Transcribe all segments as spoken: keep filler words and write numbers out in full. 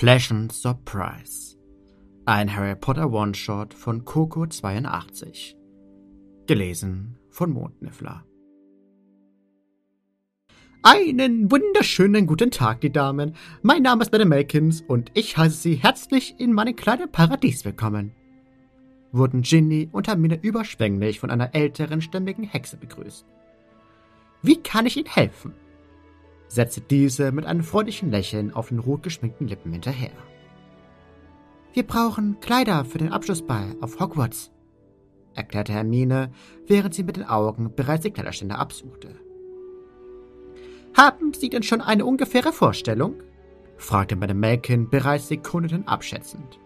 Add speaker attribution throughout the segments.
Speaker 1: Pleasant Surprise. Ein Harry Potter One-Shot von Coco zweiundachtzig. Gelesen von Mondniffler. Einen wunderschönen guten Tag, die Damen. Mein Name ist Madame Malkins und ich heiße Sie herzlich in mein kleines Paradies willkommen. Wurden Ginny und Hermine überschwänglich von einer älteren, stämmigen Hexe begrüßt. Wie kann ich Ihnen helfen? Setzte diese mit einem freundlichen Lächeln auf den rot geschminkten Lippen hinterher. Wir brauchen Kleider für den Abschlussball auf Hogwarts, erklärte Hermine, während sie mit den Augen bereits die Kleiderständer absuchte. Haben Sie denn schon eine ungefähre Vorstellung? Fragte Madame Malkin bereits Sekunden abschätzend.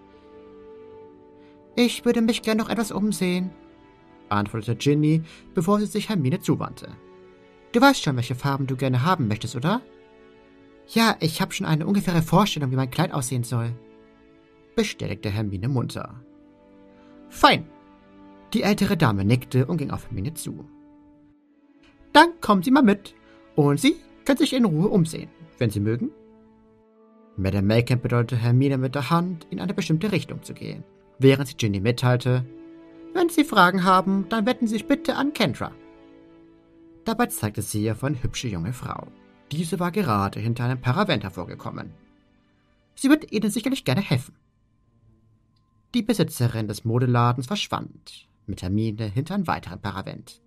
Speaker 1: Ich würde mich gern noch etwas umsehen, antwortete Ginny, bevor sie sich Hermine zuwandte. Du weißt schon, welche Farben du gerne haben möchtest, oder? Ja, ich habe schon eine ungefähre Vorstellung, wie mein Kleid aussehen soll, bestätigte Hermine munter. Fein. Die ältere Dame nickte und ging auf Hermine zu. Dann kommen Sie mal mit, und Sie können sich in Ruhe umsehen, wenn Sie mögen. Madame Malkin bedeutete Hermine mit der Hand, in eine bestimmte Richtung zu gehen, während sie Ginny mitteilte, wenn Sie Fragen haben, dann wenden Sie sich bitte an Kendra. Dabei zeigte sie ihr auf eine hübsche junge Frau. Diese war gerade hinter einem Paravent hervorgekommen. Sie wird Ihnen sicherlich gerne helfen. Die Besitzerin des Modeladens verschwand, mit Hermine hinter einem weiteren Paravent.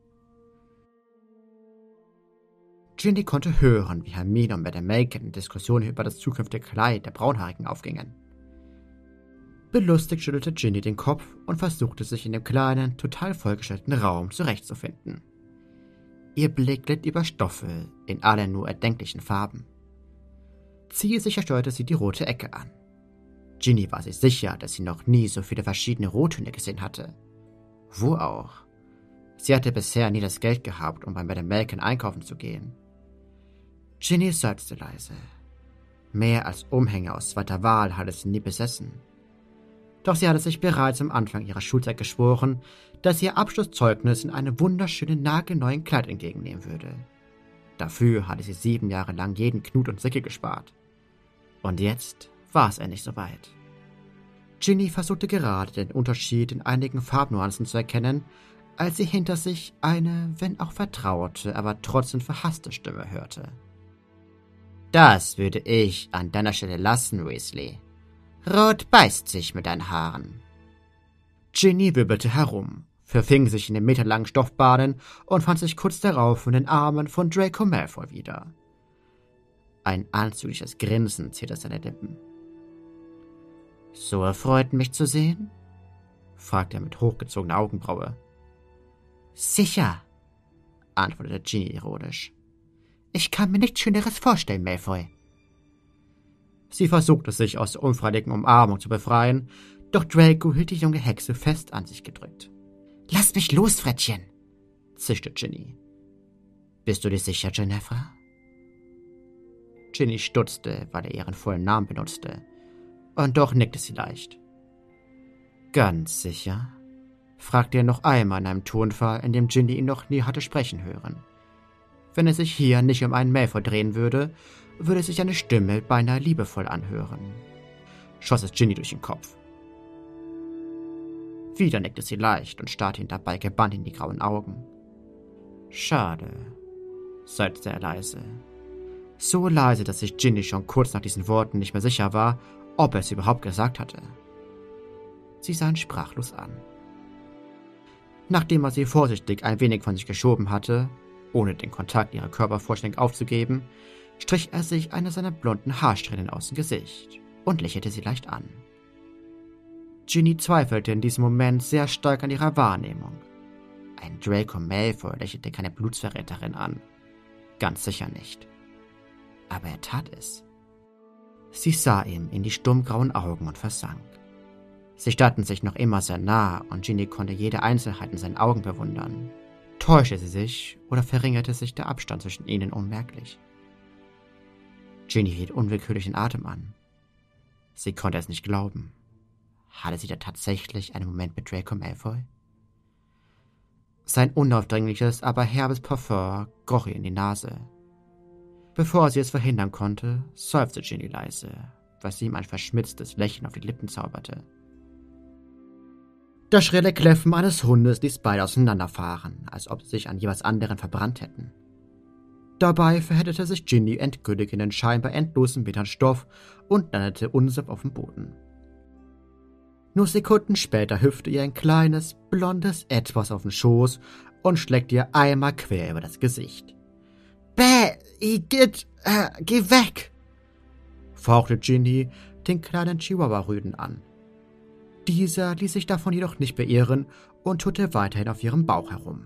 Speaker 1: Ginny konnte hören, wie Hermine und Madame Malkin in Diskussionen über das zukünftige Kleid der Braunhaarigen aufgingen. Belustigt schüttelte Ginny den Kopf und versuchte sich in dem kleinen, total vollgestellten Raum zurechtzufinden. Ihr Blick glitt über Stoffe in allen nur erdenklichen Farben. Zielsicher steuerte sie die rote Ecke an. Ginny war sich sicher, dass sie noch nie so viele verschiedene Rottöne gesehen hatte. Wo auch? Sie hatte bisher nie das Geld gehabt, um bei Madame Malkin einkaufen zu gehen. Ginny seufzte leise. Mehr als Umhänge aus zweiter Wahl hatte sie nie besessen. Doch sie hatte sich bereits am Anfang ihrer Schulzeit geschworen, dass sie ihr Abschlusszeugnis in einem wunderschönen, nagelneuen Kleid entgegennehmen würde. Dafür hatte sie sieben Jahre lang jeden Knut und Sickel gespart. Und jetzt war es endlich soweit. Ginny versuchte gerade den Unterschied in einigen Farbnuancen zu erkennen, als sie hinter sich eine, wenn auch vertraute, aber trotzdem verhasste Stimme hörte. Das würde ich an deiner Stelle lassen, Weasley. Rot beißt sich mit deinen Haaren. Ginny wirbelte herum, verfing sich in den meterlangen Stoffbahnen und fand sich kurz darauf in den Armen von Draco Malfoy wieder. Ein anzügliches Grinsen zierte seine Lippen. »So erfreut, mich zu sehen?« fragte er mit hochgezogener Augenbraue. »Sicher«, antwortete Ginny ironisch. »Ich kann mir nichts Schöneres vorstellen, Malfoy.« Sie versuchte sich aus der unfreiwilligen Umarmung zu befreien, doch Draco hielt die junge Hexe fest an sich gedrückt. »Lass mich los, Frettchen«, zischte Ginny. »Bist du dir sicher, Ginevra?« Ginny stutzte, weil er ihren vollen Namen benutzte, und doch nickte sie leicht. »Ganz sicher?« fragte er noch einmal in einem Tonfall, in dem Ginny ihn noch nie hatte sprechen hören. Wenn es sich hier nicht um einen Malfoy drehen würde, würde sich seine Stimme beinahe liebevoll anhören. Schoss es Ginny durch den Kopf. Wieder nickte sie leicht und starrte ihn dabei gebannt in die grauen Augen. »Schade«, seufzte er leise. So leise, dass sich Ginny schon kurz nach diesen Worten nicht mehr sicher war, ob er es überhaupt gesagt hatte. Sie sah ihn sprachlos an. Nachdem er sie vorsichtig ein wenig von sich geschoben hatte, ohne den Kontakt ihrer Körper vollständig aufzugeben, strich er sich eine seiner blonden Haarsträhnen aus dem Gesicht und lächelte sie leicht an. Ginny zweifelte in diesem Moment sehr stark an ihrer Wahrnehmung. Ein Draco Malfoy lächelte keine Blutsverräterin an. Ganz sicher nicht. Aber er tat es. Sie sah ihm in die stummgrauen Augen und versank. Sie standen sich noch immer sehr nah und Ginny konnte jede Einzelheit in seinen Augen bewundern. Täuschte sie sich oder verringerte sich der Abstand zwischen ihnen unmerklich. Ginny hielt unwillkürlich den Atem an. Sie konnte es nicht glauben. Hatte sie da tatsächlich einen Moment mit Draco Malfoy? Sein unaufdringliches, aber herbes Parfum kroch ihr in die Nase. Bevor sie es verhindern konnte, seufzte Ginny leise was ihm ein verschmitztes Lächeln auf die Lippen zauberte. Das schrille Kläffen eines Hundes ließ beide auseinanderfahren, als ob sie sich an jeweils anderen verbrannt hätten. Dabei verhedderte sich Ginny endgültig in den scheinbar endlosen Metern Stoff und landete unsanft auf dem Boden. Nur Sekunden später hüpfte ihr ein kleines, blondes Etwas auf den Schoß und schlägt ihr einmal quer über das Gesicht. »Bäh, Igitt, äh, geh weg!« fauchte Ginny den kleinen Chihuahua-Rüden an. Dieser ließ sich davon jedoch nicht beirren und tutte weiterhin auf ihrem Bauch herum.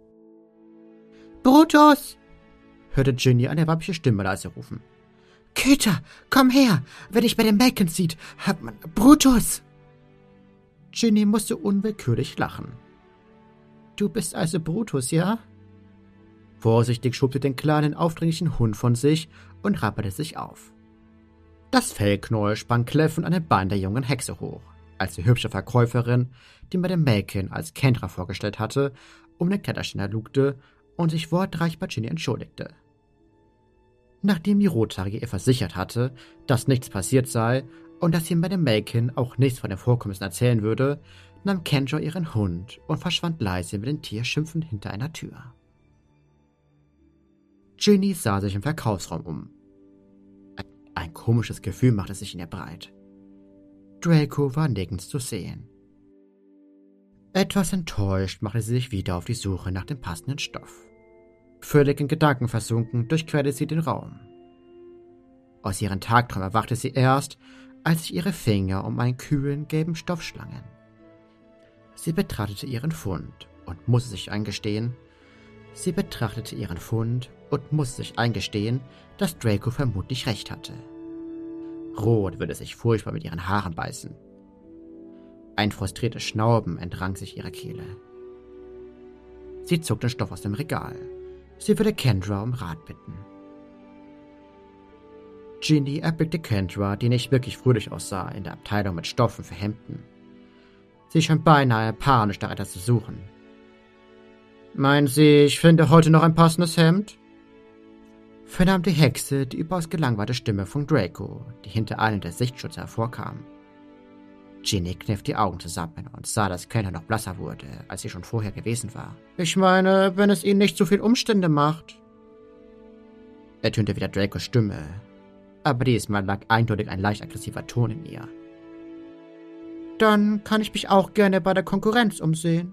Speaker 1: »Brutus!« hörte Ginny eine weibliche Stimme leise rufen. »Köter, komm her! Wer dich bei den Melkens sieht, hat man... Brutus!« Ginny musste unwillkürlich lachen. »Du bist also Brutus, ja?« Vorsichtig schob sie den kleinen, aufdringlichen Hund von sich und rappelte sich auf. Das Fellknäuel sprang kläffend an den Beinen der jungen Hexe hoch, als die hübsche Verkäuferin, die mir den Melken als Kendra vorgestellt hatte, um den Kletterständer lugte und sich wortreich bei Ginny entschuldigte. Nachdem die Rothaarige ihr versichert hatte, dass nichts passiert sei und dass sie Madame Melkin auch nichts von den Vorkommnissen erzählen würde, nahm Kendra ihren Hund und verschwand leise mit dem Tier schimpfend hinter einer Tür. Ginny sah sich im Verkaufsraum um. Ein, ein komisches Gefühl machte sich in ihr breit. Draco war nirgends zu sehen. Etwas enttäuscht machte sie sich wieder auf die Suche nach dem passenden Stoff. Völlig in Gedanken versunken, durchquerte sie den Raum. Aus ihren Tagträumen erwachte sie erst, als sich ihre Finger um einen kühlen, gelben Stoff schlangen. Sie betrachtete ihren Fund und musste sich eingestehen, sie betrachtete ihren Fund und musste sich eingestehen, dass Draco vermutlich recht hatte. Rot würde sich furchtbar mit ihren Haaren beißen. Ein frustriertes Schnauben entrang sich ihrer Kehle. Sie zog den Stoff aus dem Regal. Sie würde Kendra um Rat bitten. Ginny erblickte Kendra, die nicht wirklich fröhlich aussah, in der Abteilung mit Stoffen für Hemden. Sie schien beinahe panisch nach etwas zu suchen. »Meinen Sie, ich finde heute noch ein passendes Hemd?« vernahm die Hexe die überaus gelangweilte Stimme von Draco, die hinter einem der Sichtschutze hervorkam. Ginny kniff die Augen zusammen und sah, dass Kendra noch blasser wurde, als sie schon vorher gewesen war. »Ich meine, wenn es Ihnen nicht so viel Umstände macht«, ertönte wieder Dracos Stimme, aber diesmal lag eindeutig ein leicht aggressiver Ton in ihr. »Dann kann ich mich auch gerne bei der Konkurrenz umsehen.«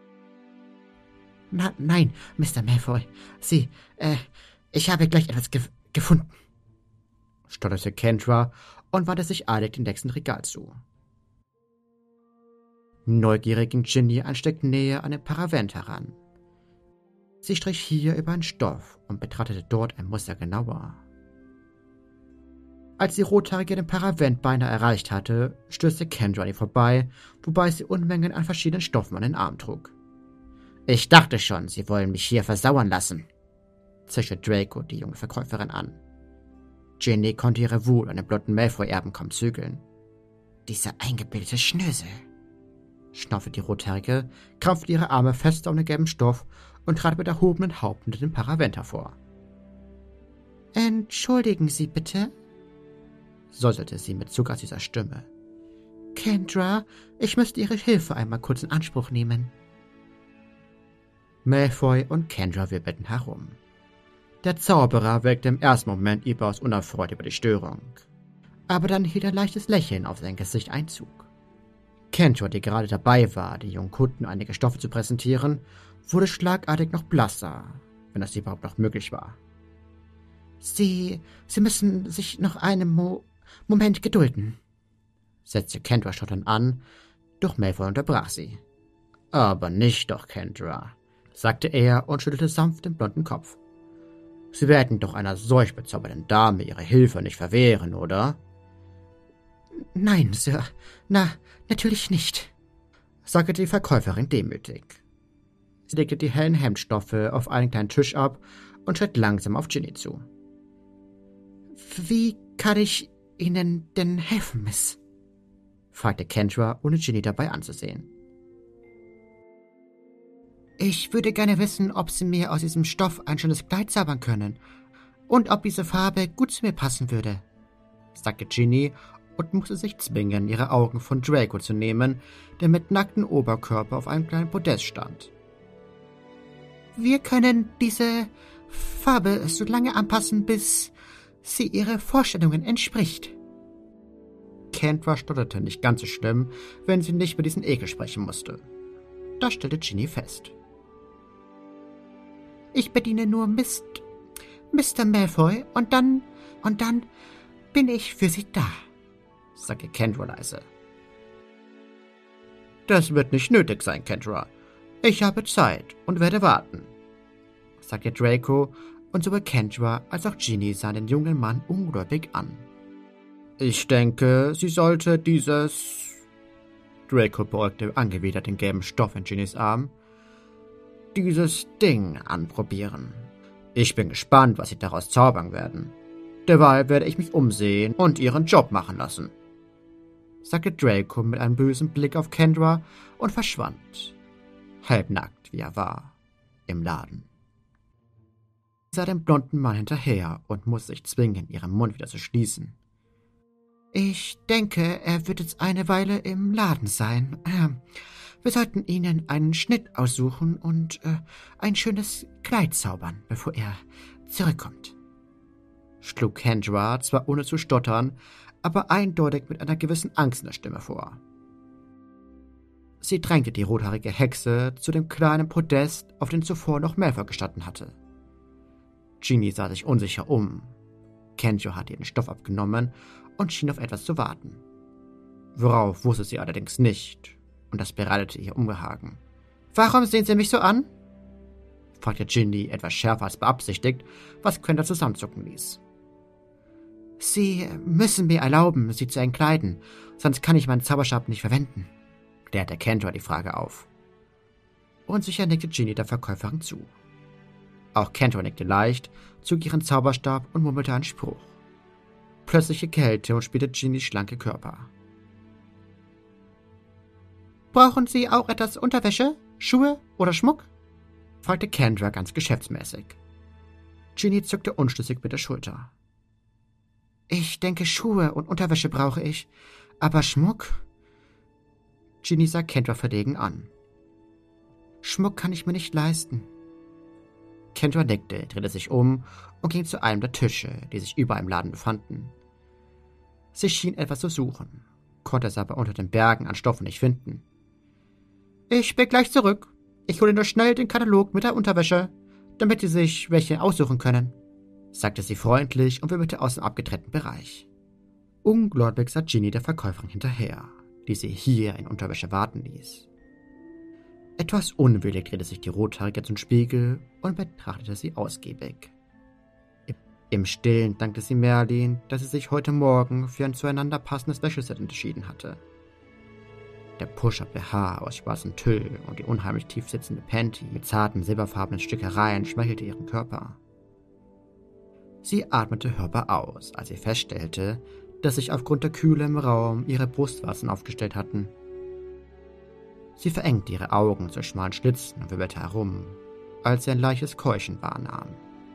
Speaker 1: Na, nein, Mister Malfoy, Sie, äh, ich habe gleich etwas ge- gefunden, stotterte Kendra und wandte sich eilig dem nächsten Regal zu. Neugierig ging Ginny ein Stück näher an den Paravent heran. Sie strich hier über einen Stoff und betrachtete dort ein Muster genauer. Als die Rothaarige den Paravent beinahe erreicht hatte, stürzte Kendra an ihr vorbei, wobei sie Unmengen an verschiedenen Stoffen an den Arm trug. »Ich dachte schon, Sie wollen mich hier versauern lassen«, zischte Draco die junge Verkäuferin an. Ginny konnte ihre Wut an den blonden Malfoy-Erben kaum zügeln. »Dieser eingebildete Schnösel«, schnaufte die Rothaarige, krampfte ihre Arme fest um den gelben Stoff und trat mit erhobenen Haupt hinter dem Paravent hervor. »Entschuldigen Sie bitte«, säuselte sie mit zuckersüßer Stimme. »Kendra, ich müsste Ihre Hilfe einmal kurz in Anspruch nehmen.« Malfoy und Kendra wirbelten herum. Der Zauberer wirkte im ersten Moment überaus unerfreut über die Störung, aber dann hielt ein leichtes Lächeln auf sein Gesicht Einzug. Kendra, die gerade dabei war, den jungen Kunden einige Stoffe zu präsentieren, wurde schlagartig noch blasser, wenn das überhaupt noch möglich war. »Sie, Sie müssen sich noch einen Mo- Moment gedulden«, setzte Kendra stotternd an, doch Malfoy unterbrach sie. »Aber nicht doch, Kendra«, sagte er und schüttelte sanft den blonden Kopf. »Sie werden doch einer solch bezaubernden Dame ihre Hilfe nicht verwehren, oder?« »Nein, Sir, na, natürlich nicht«, sagte die Verkäuferin demütig. Sie legte die hellen Hemdstoffe auf einen kleinen Tisch ab und schritt langsam auf Ginny zu. »Wie kann ich Ihnen denn helfen, Miss?« fragte Kendra, ohne Ginny dabei anzusehen. »Ich würde gerne wissen, ob Sie mir aus diesem Stoff ein schönes Kleid zaubern können und ob diese Farbe gut zu mir passen würde«, sagte Ginny und musste sich zwingen, ihre Augen von Draco zu nehmen, der mit nacktem Oberkörper auf einem kleinen Podest stand. »Wir können diese Farbe so lange anpassen, bis sie ihre Vorstellungen entspricht.« Kendra stotterte nicht ganz so schlimm, wenn sie nicht mit diesem Ekel sprechen musste. Das stellte Ginny fest. »Ich bediene nur Mist, Mister Malfoy, und dann, und dann bin ich für Sie da«, sagte Kendra leise. »Das wird nicht nötig sein, Kendra. Ich habe Zeit und werde warten«, sagte Draco, und sowohl Kendra als auch Ginny sahen den jungen Mann ungläubig an. »Ich denke, sie sollte dieses...« Draco beäugte angewidert den gelben Stoff in Ginnys Arm. »Dieses Ding anprobieren. Ich bin gespannt, was sie daraus zaubern werden. Derweil werde ich mich umsehen und ihren Job machen lassen«, sagte Draco mit einem bösen Blick auf Kendra und verschwand, halbnackt wie er war, im Laden. Sie sah dem blonden Mann hinterher und musste sich zwingen, ihren Mund wieder zu schließen. »Ich denke, er wird jetzt eine Weile im Laden sein. Wir sollten Ihnen einen Schnitt aussuchen und äh, ein schönes Kleid zaubern, bevor er zurückkommt«, schlug Kendra, zwar ohne zu stottern, aber eindeutig mit einer gewissen Angst in der Stimme vor. Sie drängte die rothaarige Hexe zu dem kleinen Podest, auf dem zuvor noch Malfoy gestanden hatte. Ginny sah sich unsicher um. Kendra hatte ihren Stoff abgenommen und schien auf etwas zu warten. Worauf wusste sie allerdings nicht, und das bereitete ihr Unbehagen. »Warum sehen Sie mich so an?« fragte Ginny etwas schärfer als beabsichtigt, was Kendra zusammenzucken ließ. »Sie müssen mir erlauben, Sie zu entkleiden, sonst kann ich meinen Zauberstab nicht verwenden«, klärte Kendra die Frage auf. Unsicher nickte Ginny der Verkäuferin zu. Auch Kendra nickte leicht, zog ihren Zauberstab und murmelte einen Spruch. Plötzliche Kälte umspielte Ginnys schlanke Körper. »Brauchen Sie auch etwas Unterwäsche, Schuhe oder Schmuck?« fragte Kendra ganz geschäftsmäßig. Ginny zuckte unschlüssig mit der Schulter. »Ich denke, Schuhe und Unterwäsche brauche ich, aber Schmuck?« Ginny sah Kendra verlegen an. »Schmuck kann ich mir nicht leisten.« Kendra nickte, drehte sich um und ging zu einem der Tische, die sich überall im Laden befanden. Sie schien etwas zu suchen, konnte es aber unter den Bergen an Stoffen nicht finden. »Ich bin gleich zurück. Ich hole nur schnell den Katalog mit der Unterwäsche, damit Sie sich welche aussuchen können«, sagte sie freundlich und wimmelte aus dem abgetrennten Bereich. Ungläubig sah Ginny der Verkäuferin hinterher, die sie hier in Unterwäsche warten ließ. Etwas unwillig drehte sich die Rothaarige zum Spiegel und betrachtete sie ausgiebig. Im Stillen dankte sie Merlin, dass sie sich heute Morgen für ein zueinander passendes Wäscheset entschieden hatte. Der Push-Up-B H aus schwarzem Tüll und die unheimlich tief sitzende Panty mit zarten silberfarbenen Stickereien schmeichelte ihren Körper. Sie atmete hörbar aus, als sie feststellte, dass sich aufgrund der Kühle im Raum ihre Brustwarzen aufgestellt hatten. Sie verengte ihre Augen zu schmalen Schlitzen und wirbelte herum, als sie ein leichtes Keuchen wahrnahm.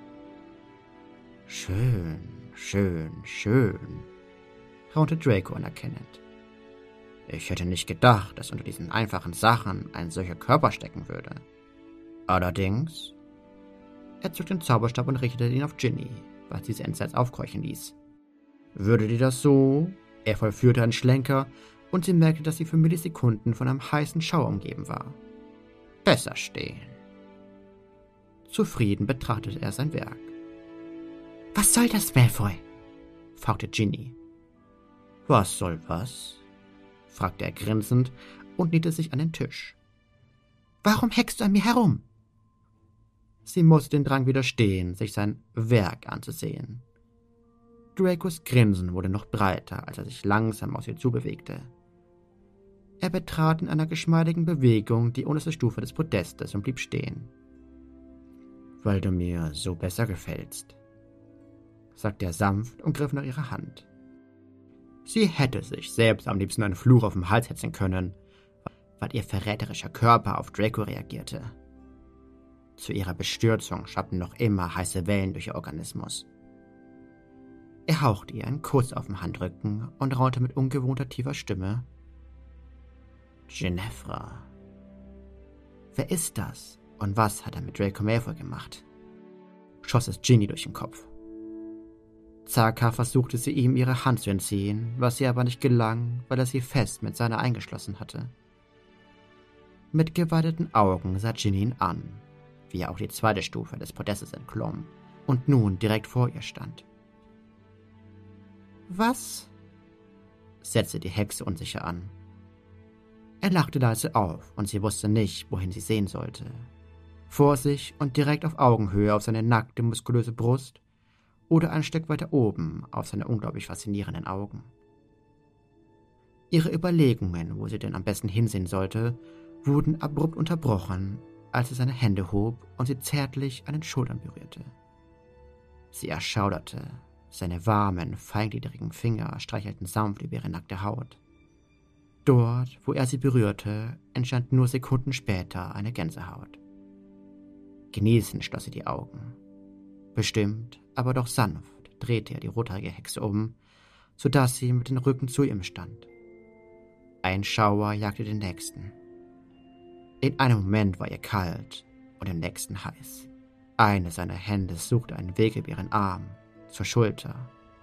Speaker 1: »Schön, schön, schön«, raunte Draco anerkennend. »Ich hätte nicht gedacht, dass unter diesen einfachen Sachen ein solcher Körper stecken würde. Allerdings...« Er zog den Zauberstab und richtete ihn auf Ginny, was diese entsetzt aufkeuchen ließ. »Würde dir das so?« Er vollführte einen Schlenker, und sie merkte, dass sie für Millisekunden von einem heißen Schauer umgeben war. »Besser stehen.« Zufrieden betrachtete er sein Werk. »Was soll das, Malfoy?« fragte Ginny. »Was soll was?« fragte er grinsend und lehnte sich an den Tisch. »Warum heckst du an mir herum?« Sie musste den Drang widerstehen, sich sein Werk anzusehen. Dracos Grinsen wurde noch breiter, als er sich langsam aus ihr zubewegte. Er betrat in einer geschmeidigen Bewegung die unterste Stufe des Podestes und blieb stehen. »Weil du mir so besser gefällst«, sagte er sanft und griff nach ihrer Hand. Sie hätte sich selbst am liebsten einen Fluch auf den Hals hetzen können, weil ihr verräterischer Körper auf Draco reagierte. Zu ihrer Bestürzung schwappten noch immer heiße Wellen durch ihr Organismus. Er hauchte ihr einen Kuss auf den Handrücken und raunte mit ungewohnter tiefer Stimme: »Ginevra. Wer ist das und was hat er mit Draco Malfoy gemacht?« schoss es Ginny durch den Kopf. Zaghaft versuchte sie ihm ihre Hand zu entziehen, was ihr aber nicht gelang, weil er sie fest mit seiner eingeschlossen hatte. Mit geweiteten Augen sah Ginny ihn an, wie er auch die zweite Stufe des Podestes entklomm und nun direkt vor ihr stand. »Was?« setzte die Hexe unsicher an. Er lachte leise auf und sie wusste nicht, wohin sie sehen sollte. Vor sich und direkt auf Augenhöhe auf seine nackte, muskulöse Brust oder ein Stück weiter oben auf seine unglaublich faszinierenden Augen. Ihre Überlegungen, wo sie denn am besten hinsehen sollte, wurden abrupt unterbrochen, als er seine Hände hob und sie zärtlich an den Schultern berührte. Sie erschauderte, seine warmen, feingliedrigen Finger streichelten sanft über ihre nackte Haut. Dort, wo er sie berührte, entstand nur Sekunden später eine Gänsehaut. Genießend schloss sie die Augen. Bestimmt, aber doch sanft drehte er die rothaarige Hexe um, sodass sie mit dem Rücken zu ihm stand. Ein Schauer jagte den nächsten. In einem Moment war ihr kalt und im nächsten heiß. Eine seiner Hände suchte einen Weg über ihren Arm, zur Schulter.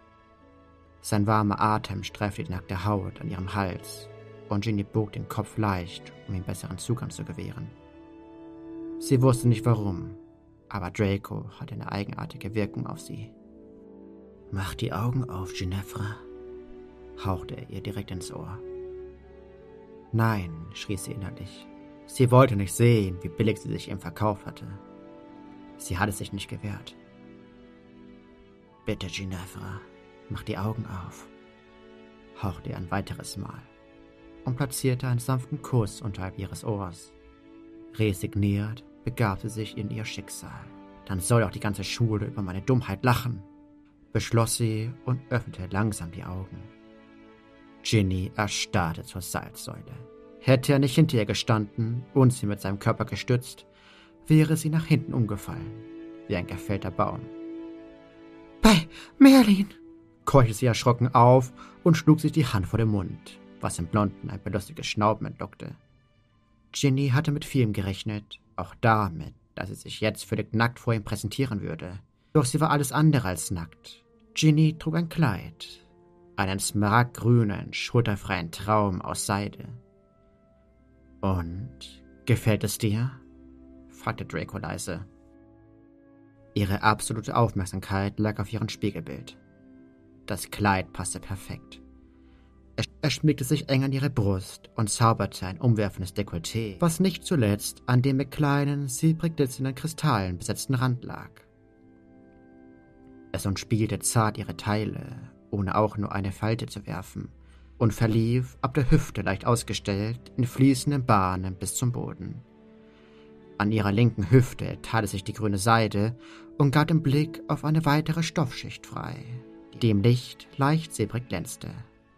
Speaker 1: Sein warmer Atem streifte die nackte Haut an ihrem Hals und Ginny bog den Kopf leicht, um ihm besseren Zugang zu gewähren. Sie wusste nicht warum, aber Draco hatte eine eigenartige Wirkung auf sie. »Mach die Augen auf, Ginevra«, hauchte er ihr direkt ins Ohr. »Nein«, schrie sie innerlich. Sie wollte nicht sehen, wie billig sie sich ihm verkauft hatte. Sie hatte sich nicht gewehrt. »Bitte, Ginevra, mach die Augen auf«, hauchte er ein weiteres Mal und platzierte einen sanften Kuss unterhalb ihres Ohrs. Resigniert begab sie sich in ihr Schicksal. »Dann soll auch die ganze Schule über meine Dummheit lachen«, beschloss sie und öffnete langsam die Augen. Ginny erstarrte zur Salzsäule. Hätte er nicht hinter ihr gestanden und sie mit seinem Körper gestützt, wäre sie nach hinten umgefallen, wie ein gefällter Baum. »Bei Merlin«, keuchte sie erschrocken auf und schlug sich die Hand vor den Mund, was im Blonden ein belustiges Schnauben entlockte. Ginny hatte mit vielem gerechnet, auch damit, dass sie sich jetzt völlig nackt vor ihm präsentieren würde. Doch sie war alles andere als nackt. Ginny trug ein Kleid, einen smaragdgrünen, schulterfreien Traum aus Seide. »Und, gefällt es dir?« fragte Draco leise. Ihre absolute Aufmerksamkeit lag auf ihrem Spiegelbild. Das Kleid passte perfekt. Er schmiegte sich eng an ihre Brust und zauberte ein umwerfendes Dekolleté, was nicht zuletzt an dem mit kleinen, silbrig glitzernden Kristallen besetzten Rand lag. Es umspielte zart ihre Teile, ohne auch nur eine Falte zu werfen, und verlief, ab der Hüfte leicht ausgestellt, in fließenden Bahnen bis zum Boden. An ihrer linken Hüfte tat sich die grüne Seide und gab den Blick auf eine weitere Stoffschicht frei, die im Licht leicht silbrig glänzte.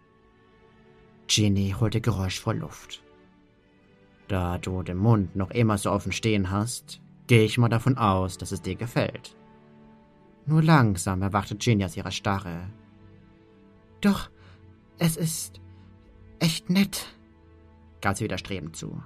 Speaker 1: Ginny holte geräuschvoll Luft. »Da du den Mund noch immer so offen stehen hast, gehe ich mal davon aus, dass es dir gefällt.« Nur langsam erwachte Ginny aus ihrer Starre. »Doch, es ist echt nett«, gab sie widerstrebend zu.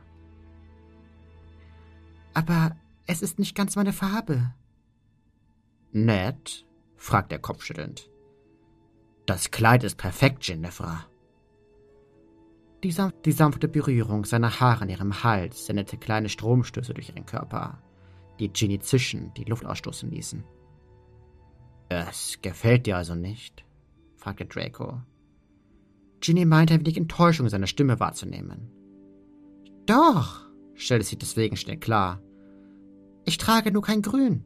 Speaker 1: »Aber es ist nicht ganz meine Farbe.« »Nett?« fragte er kopfschüttelnd. »Das Kleid ist perfekt, Ginevra.« Die, sanf die sanfte Berührung seiner Haare an ihrem Hals sendete kleine Stromstöße durch ihren Körper, die Ginny zischend die Luft ausstoßen ließen. »Es gefällt dir also nicht?« fragte Draco. Ginny meinte ein wenig Enttäuschung in seiner Stimme wahrzunehmen. »Doch«, stellte sie deswegen schnell klar. »Ich trage nur kein Grün.«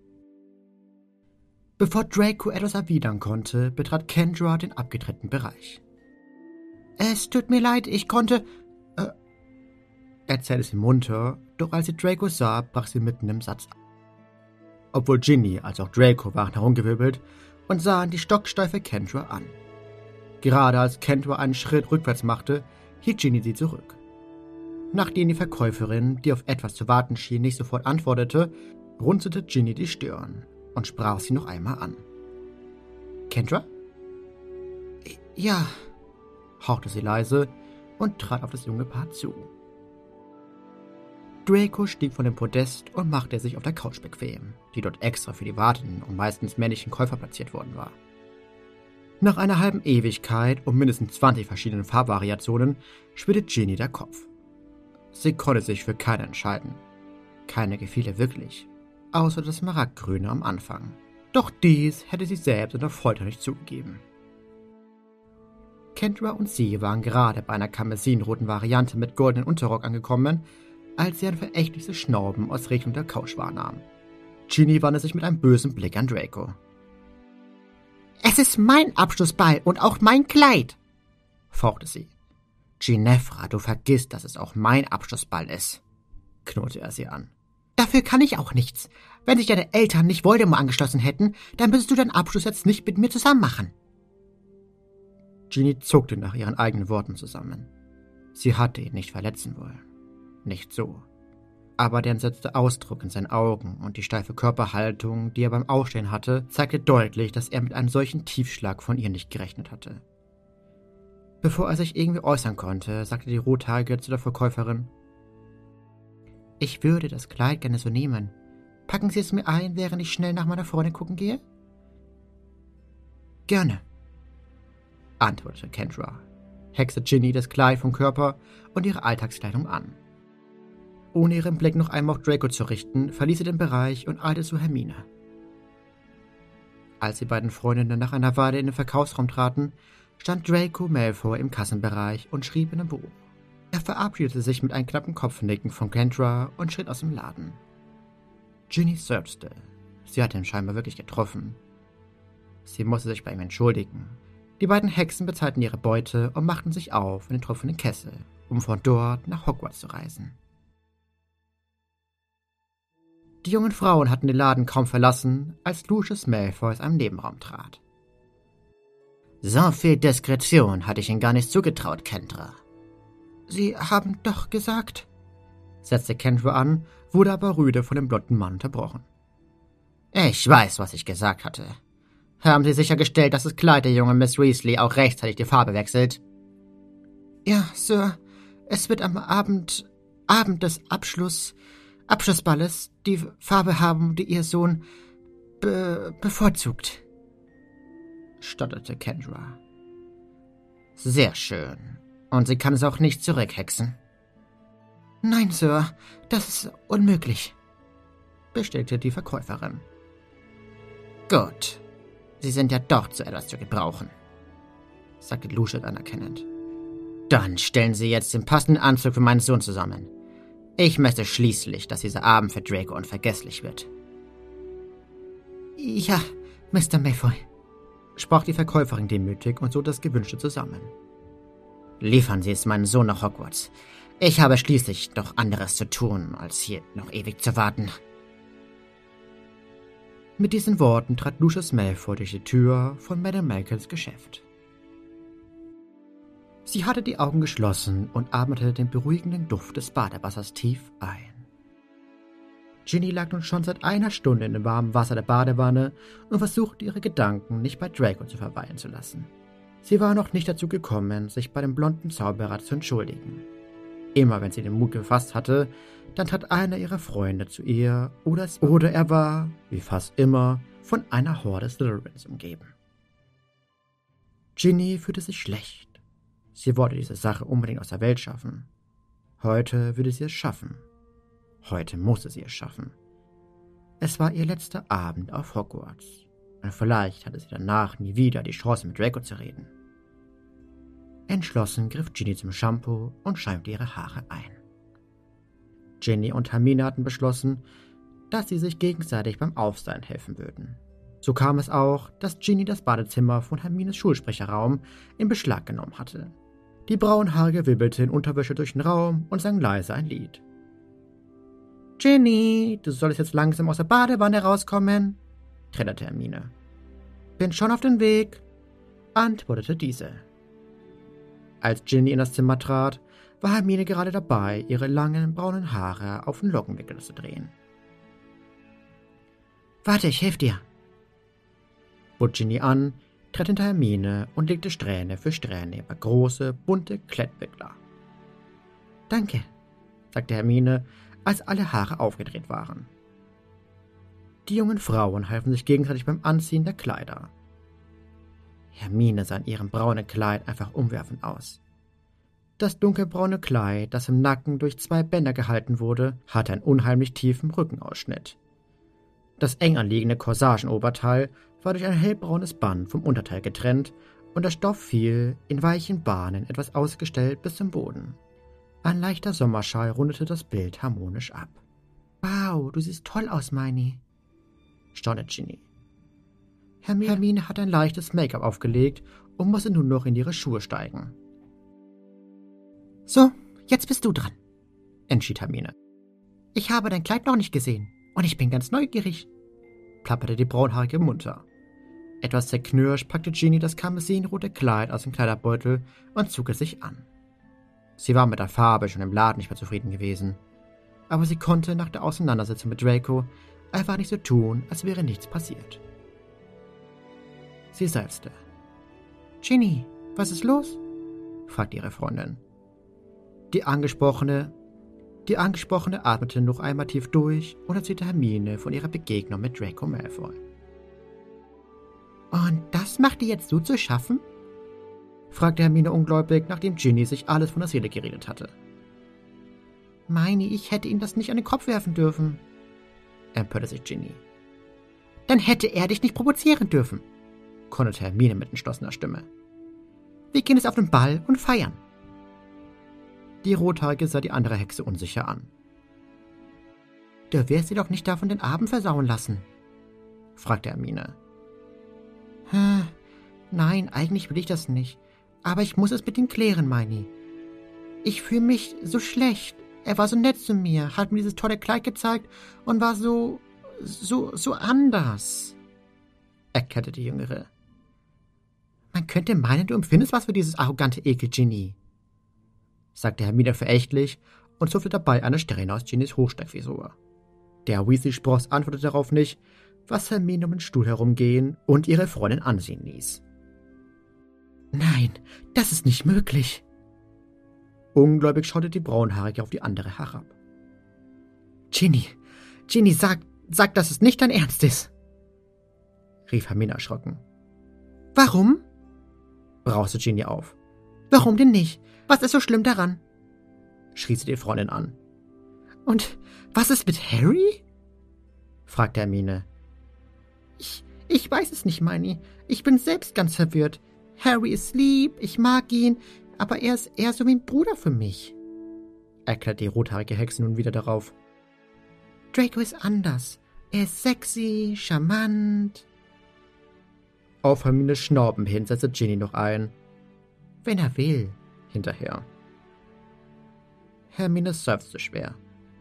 Speaker 1: Bevor Draco etwas erwidern konnte, betrat Kendra den abgetrennten Bereich. »Es tut mir leid, ich konnte...« äh, erzählte sie munter, doch als sie Draco sah, brach sie mitten im Satz ab. Obwohl Ginny als auch Draco waren herumgewirbelt und sahen die stocksteife Kendra an. Gerade als Kendra einen Schritt rückwärts machte, hielt Ginny sie zurück. Nachdem die Verkäuferin, die auf etwas zu warten schien, nicht sofort antwortete, runzelte Ginny die Stirn und sprach sie noch einmal an. »Kendra?« Ja, hauchte sie leise und trat auf das junge Paar zu. Draco stieg von dem Podest und machte sich auf der Couch bequem, die dort extra für die wartenden und meistens männlichen Käufer platziert worden war. Nach einer halben Ewigkeit und mindestens zwanzig verschiedenen Farbvariationen schwirrte Ginny der Kopf. Sie konnte sich für keine entscheiden. Keine gefiel ihr wirklich, außer das Smaragdgrüne am Anfang. Doch dies hätte sie selbst unter Folter nicht zugegeben. Kendra und sie waren gerade bei einer karmesinroten Variante mit goldenen Unterrock angekommen, als sie ein verächtliches Schnauben aus Richtung der Couch wahrnahm. Ginny wandte sich mit einem bösen Blick an Draco. »Es ist mein Abschlussball und auch mein Kleid«, fauchte sie. »Ginevra, du vergisst, dass es auch mein Abschlussball ist«, knurrte er sie an. »Dafür kann ich auch nichts. Wenn sich deine Eltern nicht Voldemort angeschlossen hätten, dann müsstest du deinen Abschluss jetzt nicht mit mir zusammen machen.« Ginny zuckte nach ihren eigenen Worten zusammen. Sie hatte ihn nicht verletzen wollen. Nicht so. Aber der entsetzte Ausdruck in seinen Augen und die steife Körperhaltung, die er beim Aufstehen hatte, zeigte deutlich, dass er mit einem solchen Tiefschlag von ihr nicht gerechnet hatte. Bevor er sich irgendwie äußern konnte, sagte die Rothaarige zu der Verkäuferin: »Ich würde das Kleid gerne so nehmen. Packen Sie es mir ein, während ich schnell nach meiner Freundin gucken gehe?« »Gerne«, antwortete Kendra, hexte Ginny das Kleid vom Körper und ihre Alltagskleidung an. Ohne ihren Blick noch einmal auf Draco zu richten, verließ sie den Bereich und eilte zu Hermine. Als die beiden Freundinnen nach einer Weile in den Verkaufsraum traten, stand Draco Malfoy im Kassenbereich und schrieb in einem Buch. Er verabschiedete sich mit einem knappen Kopfnicken von Kendra und schritt aus dem Laden. Ginny seufzte. Sie hatte ihn scheinbar wirklich getroffen. Sie musste sich bei ihm entschuldigen. Die beiden Hexen bezahlten ihre Beute und machten sich auf in den tropfenden Kessel, um von dort nach Hogwarts zu reisen. Die jungen Frauen hatten den Laden kaum verlassen, als Lucius Malfoy aus einem Nebenraum trat. »So viel Diskretion hatte ich Ihnen gar nicht zugetraut, Kendra.« »Sie haben doch gesagt«, setzte Kendra an, wurde aber rüde von dem blonden Mann unterbrochen. »Ich weiß, was ich gesagt hatte. Haben Sie sichergestellt, dass das Kleid der jungen Miss Weasley auch rechtzeitig die Farbe wechselt?« »Ja, Sir. Es wird am Abend, Abend des Abschluss, Abschlussballes die Farbe haben, die Ihr Sohn be bevorzugt«, stotterte Kendra. »Sehr schön. Und sie kann es auch nicht zurückhexen?« »Nein, Sir, das ist unmöglich«, bestätigte die Verkäuferin. »Gut. Sie sind ja doch zu etwas zu gebrauchen«, sagte Lucius anerkennend. »Dann stellen Sie jetzt den passenden Anzug für meinen Sohn zusammen. Ich möchte schließlich, dass dieser Abend für Draco unvergesslich wird.« »Ja, Mister Malfoy«, sprach die Verkäuferin demütig und so das Gewünschte zusammen. »Liefern Sie es meinen Sohn nach Hogwarts. Ich habe schließlich doch anderes zu tun, als hier noch ewig zu warten.« Mit diesen Worten trat Lucius Malfoy durch die Tür von Madame Malkins Geschäft. Sie hatte die Augen geschlossen und atmete den beruhigenden Duft des Badewassers tief ein. Ginny lag nun schon seit einer Stunde in dem warmen Wasser der Badewanne und versuchte, ihre Gedanken nicht bei Draco zu verweilen zu lassen. Sie war noch nicht dazu gekommen, sich bei dem blonden Zauberer zu entschuldigen. Immer wenn sie den Mut gefasst hatte, dann trat einer ihrer Freunde zu ihr oder, oder er war, wie fast immer, von einer Horde Slytherins umgeben. Ginny fühlte sich schlecht. Sie wollte diese Sache unbedingt aus der Welt schaffen. Heute würde sie es schaffen. Heute musste sie es schaffen. Es war ihr letzter Abend auf Hogwarts. Und vielleicht hatte sie danach nie wieder die Chance, mit Draco zu reden. Entschlossen griff Ginny zum Shampoo und schäumte ihre Haare ein. Ginny und Hermine hatten beschlossen, dass sie sich gegenseitig beim Aufsein helfen würden. So kam es auch, dass Ginny das Badezimmer von Hermines Schulsprecherraum in Beschlag genommen hatte. Die Braunhaarige wibbelte in Unterwäsche durch den Raum und sang leise ein Lied. »Ginny, du solltest jetzt langsam aus der Badewanne rauskommen«, trällerte Hermine. »Bin schon auf dem Weg«, antwortete diese. Als Ginny in das Zimmer trat, war Hermine gerade dabei, ihre langen braunen Haare auf den Lockenwickel zu drehen. »Warte, ich helfe dir«, bot Ginny an, trat hinter Hermine und legte Strähne für Strähne über große, bunte Klettwickler. »Danke«, sagte Hermine, als alle Haare aufgedreht waren. Die jungen Frauen halfen sich gegenseitig beim Anziehen der Kleider. Hermine sah in ihrem braunen Kleid einfach umwerfend aus. Das dunkelbraune Kleid, das im Nacken durch zwei Bänder gehalten wurde, hatte einen unheimlich tiefen Rückenausschnitt. Das eng anliegende Corsagenoberteil war durch ein hellbraunes Band vom Unterteil getrennt und der Stoff fiel in weichen Bahnen etwas ausgestellt bis zum Boden. Ein leichter Sommerschall rundete das Bild harmonisch ab. »Wow, du siehst toll aus, Hermine«, staunte Ginny. Hermine, Hermine hat ein leichtes Make-up aufgelegt und musste nun noch in ihre Schuhe steigen. »So, jetzt bist du dran«, entschied Hermine. »Ich habe dein Kleid noch nicht gesehen und ich bin ganz neugierig«, plapperte die Braunhaarige munter. Etwas zerknirscht packte Ginny das karmesinrote Kleid aus dem Kleiderbeutel und zog es sich an. Sie war mit der Farbe schon im Laden nicht mehr zufrieden gewesen, aber sie konnte nach der Auseinandersetzung mit Draco einfach nicht so tun, als wäre nichts passiert. Sie seufzte. »Ginny, was ist los?« fragte ihre Freundin. Die Angesprochene, die Angesprochene atmete noch einmal tief durch und erzählte Hermine von ihrer Begegnung mit Draco Malfoy. »Und das macht dir jetzt so zu schaffen?« fragte Hermine ungläubig, nachdem Ginny sich alles von der Seele geredet hatte. »Meine, ich hätte ihm das nicht an den Kopf werfen dürfen«, empörte sich Ginny. »Dann hätte er dich nicht provozieren dürfen«, konterte Hermine mit entschlossener Stimme. »Wir gehen jetzt auf den Ball und feiern.« Die Rothaarige sah die andere Hexe unsicher an. »Du wirst dir doch nicht davon den Abend versauen lassen?« fragte Hermine. Hm, »Nein, eigentlich will ich das nicht. Aber ich muss es mit ihm klären, Meini. Ich fühle mich so schlecht. Er war so nett zu mir, hat mir dieses tolle Kleid gezeigt und war so, so, so anders«, erklärte die Jüngere. »Man könnte meinen, du empfindest was für dieses arrogante Ekel-Ginny«, sagte Hermine verächtlich und zupfte dabei eine Strähne aus Ginnys Hochsteckfrisur. Der Weasley-Spross antwortete darauf nicht, was Hermine um den Stuhl herumgehen und ihre Freundin ansehen ließ. »Nein, das ist nicht möglich.« Ungläubig schaute die Braunhaarige auf die andere herab. »Ginny, Ginny, sag, sag, dass es nicht dein Ernst ist«, rief Hermine erschrocken. »Warum?« brauste Ginny auf. »Warum denn nicht? Was ist so schlimm daran?« schrie sie die Freundin an. »Und was ist mit Harry?« fragte Hermine. Ich, ich weiß es nicht, Meini. Ich bin selbst ganz verwirrt. Harry ist lieb, ich mag ihn, aber er ist eher so wie ein Bruder für mich«, erklärte die rothaarige Hexe nun wieder darauf. »Draco ist anders. Er ist sexy, charmant.« Auf Hermines Schnauben hin setzte Ginny noch ein. »Wenn er will«, hinterher. Hermine seufzte schwer.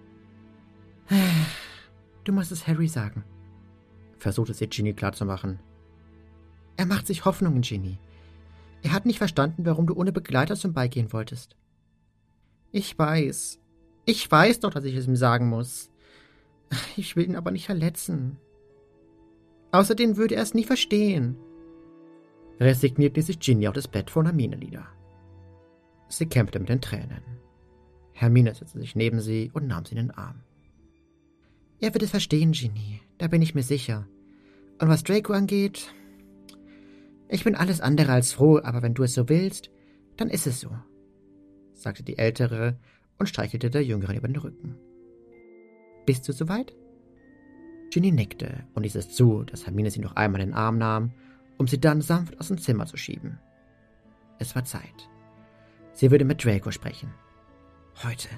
Speaker 1: »Du musst es Harry sagen«, versuchte sie Ginny klarzumachen. »Er macht sich Hoffnungen, Ginny. Er hat nicht verstanden, warum du ohne Begleiter zum Ball gehen wolltest.« »Ich weiß. Ich weiß doch, dass ich es ihm sagen muss. Ich will ihn aber nicht verletzen. Außerdem würde er es nie verstehen.« Resigniert ließ sich Ginny auf das Bett von Hermine nieder. Sie kämpfte mit den Tränen. Hermine setzte sich neben sie und nahm sie in den Arm. »Er wird es verstehen, Ginny, da bin ich mir sicher. Und was Draco angeht, ich bin alles andere als froh, aber wenn du es so willst, dann ist es so«, sagte die Ältere und streichelte der Jüngeren über den Rücken. »Bist du soweit?« Ginny nickte und ließ es zu, dass Hermine sie noch einmal in den Arm nahm, um sie dann sanft aus dem Zimmer zu schieben. Es war Zeit. Sie würde mit Draco sprechen. Heute.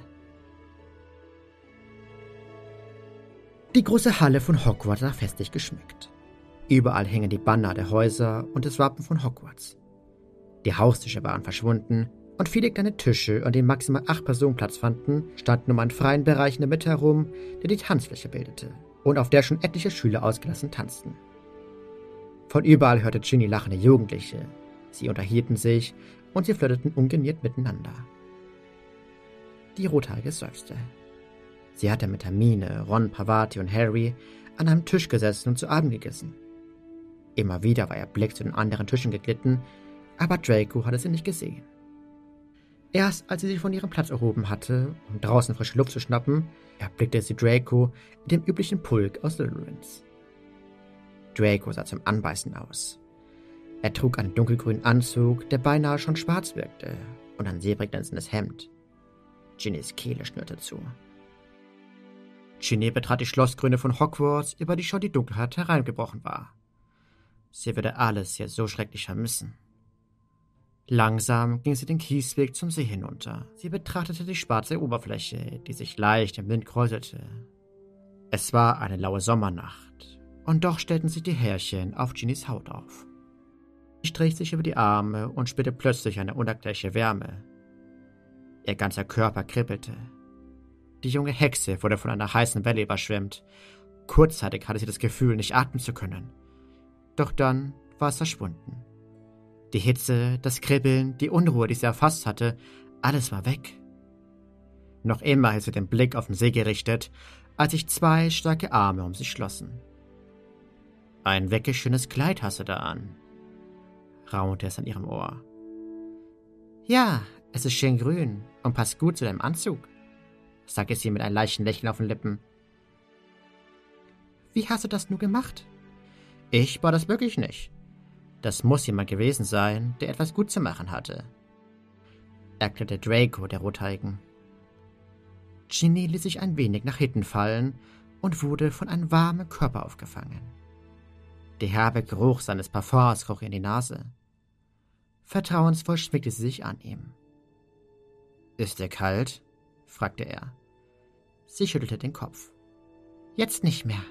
Speaker 1: Die große Halle von Hogwarts war festlich geschmückt. Überall hingen die Banner der Häuser und das Wappen von Hogwarts. Die Haustische waren verschwunden und viele kleine Tische, an denen maximal acht Personen Platz fanden, standen um einen freien Bereich in der Mitte herum, der die Tanzfläche bildete und auf der schon etliche Schüler ausgelassen tanzten. Von überall hörte Ginny lachende Jugendliche. Sie unterhielten sich und sie flirteten ungeniert miteinander. Die Rothaarige seufzte. Sie hatte mit Hermine, Ron, Parvati und Harry an einem Tisch gesessen und zu Abend gegessen. Immer wieder war ihr Blick zu den anderen Tischen geglitten, aber Draco hatte sie nicht gesehen. Erst als sie sich von ihrem Platz erhoben hatte, um draußen frische Luft zu schnappen, erblickte sie Draco in dem üblichen Pulk aus Slytherins. Draco sah zum Anbeißen aus. Er trug einen dunkelgrünen Anzug, der beinahe schon schwarz wirkte, und ein silbrig glänzendes Hemd. Ginnys Kehle schnürte zu. Ginny betrat die Schlossgründe von Hogwarts, über die schon die Dunkelheit hereingebrochen war. Sie würde alles hier so schrecklich vermissen. Langsam ging sie den Kiesweg zum See hinunter. Sie betrachtete die schwarze Oberfläche, die sich leicht im Wind kräuselte. Es war eine laue Sommernacht, und doch stellten sich die Härchen auf Ginnys Haut auf. Sie strich sich über die Arme und spürte plötzlich eine unerklärliche Wärme. Ihr ganzer Körper kribbelte. Die junge Hexe wurde von einer heißen Welle überschwemmt. Kurzzeitig hatte sie das Gefühl, nicht atmen zu können. Doch dann war es verschwunden. Die Hitze, das Kribbeln, die Unruhe, die sie erfasst hatte, alles war weg. Noch immer hielt sie den Blick auf den See gerichtet, als sich zwei starke Arme um sie schlossen. »Ein wirklich schönes Kleid hast du da an«, raunte es an ihrem Ohr. »Ja, es ist schön grün und passt gut zu deinem Anzug«, sagte sie mit einem leichten Lächeln auf den Lippen. »Wie hast du das nur gemacht?« »Ich war das wirklich nicht. Das muss jemand gewesen sein, der etwas gut zu machen hatte«, erklärte Draco, der Rothaarigen. Ginny ließ sich ein wenig nach hinten fallen und wurde von einem warmen Körper aufgefangen. Der herbe Geruch seines Parfums kroch ihr in die Nase. Vertrauensvoll schmiegte sie sich an ihm. »Ist er kalt?« fragte er. Sie schüttelte den Kopf. »Jetzt nicht mehr.«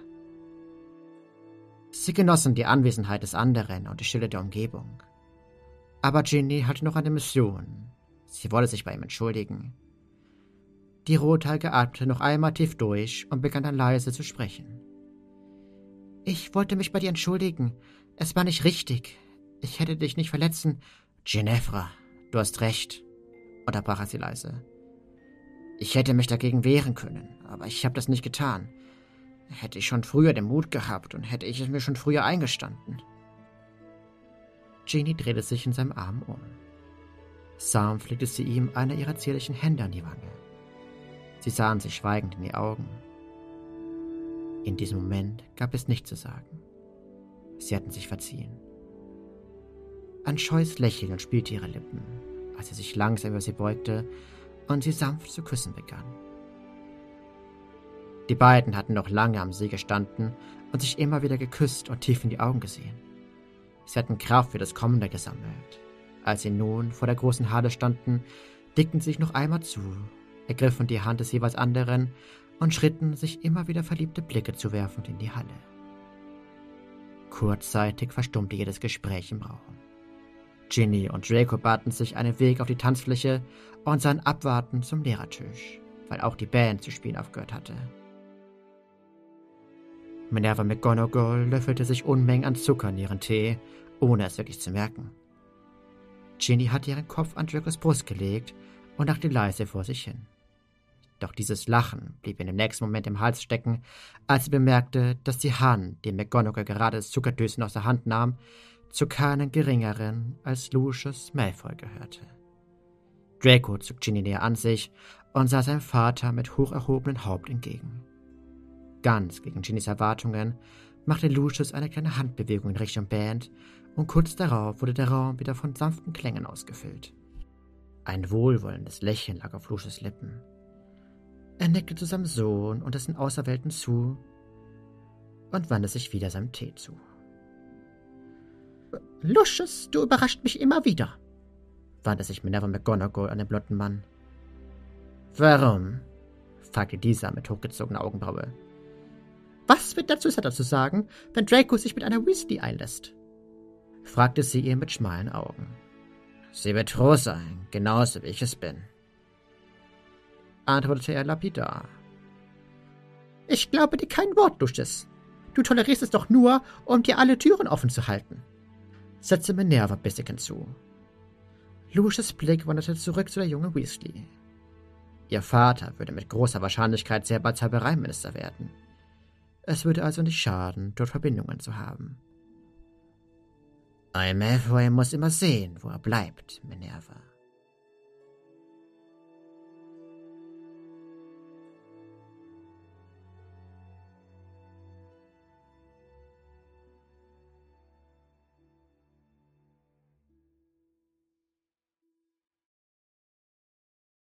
Speaker 1: Sie genossen die Anwesenheit des anderen und die Stille der Umgebung. Aber Ginny hatte noch eine Mission. Sie wollte sich bei ihm entschuldigen. Die Rothaarige atmete noch einmal tief durch und begann dann leise zu sprechen. »Ich wollte mich bei dir entschuldigen. Es war nicht richtig. Ich hätte dich nicht verletzen.« »Ginevra, du hast recht«, unterbrach er sie leise. »Ich hätte mich dagegen wehren können, aber ich habe das nicht getan. Hätte ich schon früher den Mut gehabt und hätte ich es mir schon früher eingestanden.« Ginny drehte sich in seinem Arm um. Sanft legte sie ihm eine ihrer zierlichen Hände an die Wange. Sie sahen sich schweigend in die Augen. In diesem Moment gab es nichts zu sagen. Sie hatten sich verziehen. Ein scheues Lächeln spielte ihre Lippen, als er sich langsam über sie beugte und sie sanft zu küssen begann. Die beiden hatten noch lange am See gestanden und sich immer wieder geküsst und tief in die Augen gesehen. Sie hatten Kraft für das Kommende gesammelt. Als sie nun vor der großen Halle standen, dickten sie sich noch einmal zu, ergriffen die Hand des jeweils anderen und schritten, sich immer wieder verliebte Blicke zu werfen in die Halle. Kurzzeitig verstummte jedes Gespräch im Raum. Ginny und Draco baten sich einen Weg auf die Tanzfläche und sahen abwartend zum Lehrertisch, weil auch die Band zu spielen aufgehört hatte. Minerva McGonagall löffelte sich Unmengen an Zucker in ihren Tee, ohne es wirklich zu merken. Ginny hatte ihren Kopf an Dracos Brust gelegt und lachte leise vor sich hin. Doch dieses Lachen blieb ihr im nächsten Moment im Hals stecken, als sie bemerkte, dass die Hand, die McGonagall gerade das Zuckerdöschen aus der Hand nahm, zu keinen geringeren als Lucius Malfoy gehörte. Draco zog Ginny näher an sich und sah seinem Vater mit hoch erhobenem Haupt entgegen. Ganz gegen Ginnys Erwartungen machte Lucius eine kleine Handbewegung in Richtung Band und kurz darauf wurde der Raum wieder von sanften Klängen ausgefüllt. Ein wohlwollendes Lächeln lag auf Lucius' Lippen. Er nickte zu seinem Sohn und dessen Auserwählten zu und wandte sich wieder seinem Tee zu. »Lucius, du überrascht mich immer wieder«, wandte sich Minerva McGonagall an den blonden Mann. »Warum?« fragte dieser mit hochgezogener Augenbraue. »Was wird der Süßer dazu sagen, wenn Draco sich mit einer Weasley einlässt?« fragte sie ihn mit schmalen Augen. »Sie wird froh sein, genauso wie ich es bin«, antwortete er lapidar. »Ich glaube dir kein Wort, Lucius. Du tolerierst es doch nur, um dir alle Türen offen zu halten«, setzte Minerva bissig hinzu. Lucius' Blick wanderte zurück zu der jungen Weasley. Ihr Vater würde mit großer Wahrscheinlichkeit sehr bald Zaubereiminister werden. Es würde also nicht schaden, dort Verbindungen zu haben. Ein Malfoy muss immer sehen, wo er bleibt, Minerva.